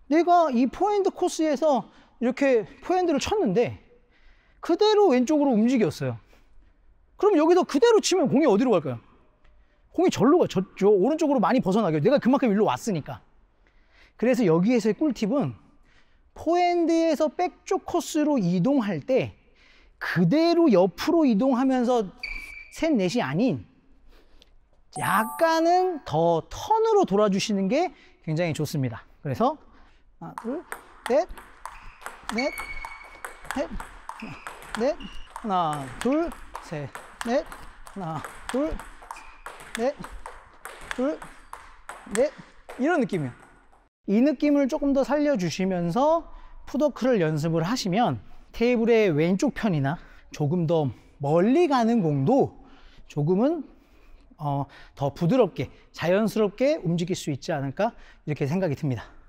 내가 이 포핸드 코스에서 이렇게 포핸드를 쳤는데 그대로 왼쪽으로 움직였어요. 그럼 여기서 그대로 치면 공이 어디로 갈까요? 공이 절로 가요. 저 오른쪽으로 많이 벗어나게. 내가 그만큼 일로 왔으니까. 그래서 여기에서의 꿀팁은 포핸드에서 백쪽 코스로 이동할 때 그대로 옆으로 이동하면서 셋, 넷이 아닌 약간은 더 턴으로 돌아주시는 게 굉장히 좋습니다. 그래서 하나, 둘, 넷, 넷, 넷, 넷, 하나, 둘, 셋, 넷, 하나, 둘, 넷, 둘, 넷, 이런 느낌이에요. 이 느낌을 조금 더 살려주시면서 풋워크를 연습을 하시면 테이블의 왼쪽 편이나 조금 더 멀리 가는 공도 조금은 더 부드럽게 자연스럽게 움직일 수 있지 않을까 이렇게 생각이 듭니다.